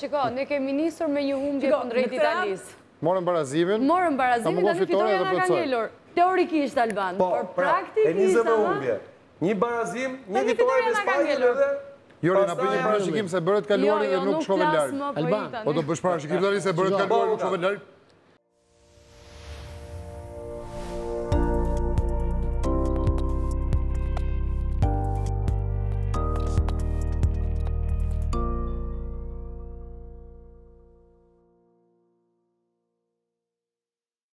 shiko, ne kemi nisur me një humbje kundrejt Italisë. Morëm barazimin. Morëm barazimin, tani fitoria na ka ngelur. Teorikisht Alban, por praktikisht e 20 humbje. Një barazim, një fitore në Spanjë edhe. Jori, na bëj një parashikim se bërët kaluari dhe nuk shkove larg. Alban, Po do bësh parashikim tani se bërët kaluari nuk shkove larg.